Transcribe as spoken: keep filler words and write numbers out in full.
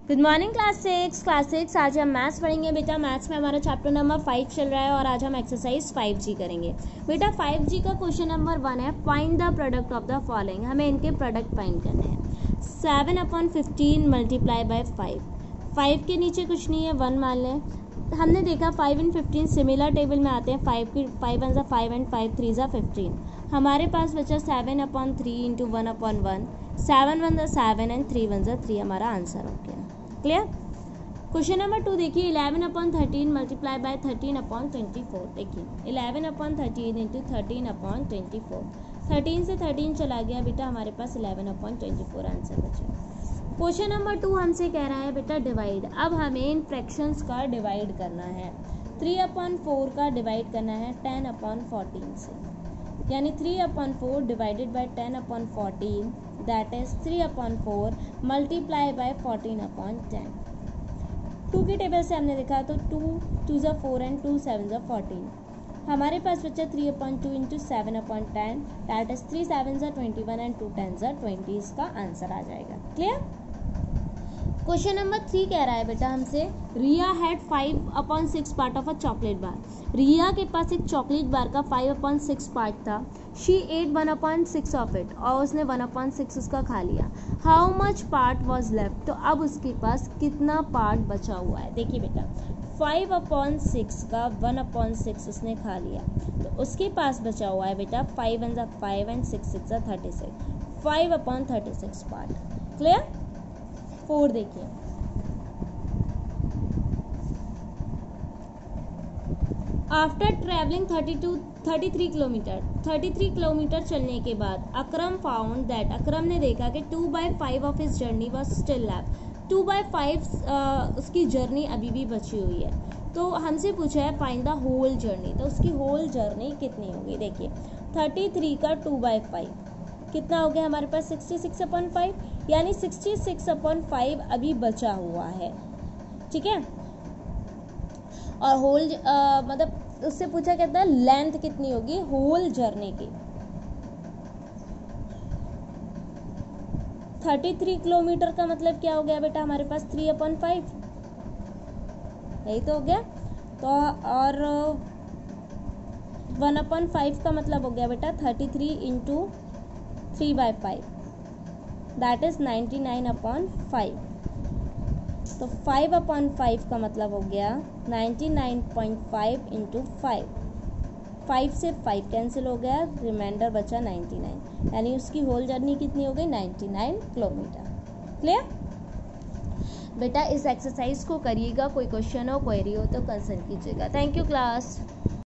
Good morning class six class six आज हम maths पढ़ेंगे बेटा। मैथ्स में हमारा चैप्टर नंबर फाइव चल रहा है और आज हम एक्सरसाइज फाइव जी करेंगे बेटा। फाइव जी का क्वेश्चन नंबर वन है, find the product of the following. हमें इनके प्रोडक्ट फाइंड करने हैं। Seven upon fifteen multiply by five. Five के नीचे कुछ नहीं है, वन मान लें। हमने देखा five and fifteen similar table में आते हैं। फाइव की फाइव वन ज़ा फाइव एंड फाइव थ्री ज़ा फिफ्टीन। हमारे पास बचा seven upon three into one upon one. Seven one ज़ा सेवन एंड थ्री वन ज़ा थ्री हमारा आंसर हो गया। क्लियर। क्वेश्चन नंबर टू देखिए, eleven upon thirteen multiply by thirteen upon twenty four. देखिए eleven upon thirteen into thirteen upon twenty four. Thirteen से thirteen चला गया बेटा, हमारे पास eleven upon twenty four answer बचा। क्वेश्चन नंबर टू हमसे कह रहा है बेटा डिवाइड। अब हमें इन फ्रैक्शंस का डिवाइड करना है। थ्री अपॉन फोर का डिवाइड करना है टेन अपॉन फोर्टीन से, यानी three upon four divided by ten upon fourteen, that is three upon four multiply by fourteen upon ten. Two की टेबल से हमने देखा तो टू टू ज़ा फोर एंड टू सेवन ज़ा फोर्टीन। हमारे पास बच्चा three upon two into seven upon ten, that is three seven ज़ा twenty one and two ten ज़ा ट्वेंटी। इसका आंसर आ जाएगा। क्लियर। क्वेश्चन नंबर थ्री कह रहा है बेटा हमसे, Riya had five upon six part of a chocolate bar. Riya के पास एक चॉकलेट बार का फाइव अपॉन सिक्स पार्ट था। She ate one upon six of it, और उसने वन अपॉन सिक्स उसका खा लिया। How much part was left, तो अब उसके पास कितना पार्ट बचा हुआ है। देखिए बेटा फाइव अपॉन सिक्स का वन अपॉन सिक्स उसने खा लिया, तो उसके पास बचा हुआ है बेटा फाइव वन ज़ा फाइव एंड सिक्स सिक्स ज़ा thirty six, five upon thirty six part. Clear. Four देखिए, after travelling thirty two thirty three kilometre, thirty three kilometre चलने के बाद अकरम फाउंड दैट, अकरम ने देखा कि two by five of his journey was still left. Two by five उसकी journey अभी भी बची हुई है। तो हमसे पूछा है फाइंड द होल जर्नी, तो उसकी होल जर्नी कितनी होगी। देखिए थर्टी थ्री का टू बाई फाइव कितना हो गया हमारे पास, सिक्सटी सिक्स अपॉन फाइव, यानी सिक्सटी सिक्स अपॉन फाइव अभी बचा हुआ है। ठीक है। और होल मतलब उससे पूछा कहता है लेंथ कितनी होगी होल जर्नी की। थर्टी थ्री किलोमीटर का मतलब क्या हो गया बेटा हमारे पास थ्री अपॉन फाइव, यही तो हो गया। तो और वन अपॉन फाइव का मतलब हो गया बेटा thirty three into three by five, that is ninety nine upon five. तो फाइव अपॉन फाइव का मतलब हो गया ninety nine point five into five. Five से फाइव कैंसिल हो गया, रिमाइंडर बचा नाइन्टी नाइन, यानी उसकी होल जर्नी कितनी हो गई नाइन्टी नाइन किलोमीटर। क्लियर। बेटा इस एक्सरसाइज को करिएगा, कोई क्वेश्चन हो क्वेरी हो तो कंसल्ट कीजिएगा। Thank you class.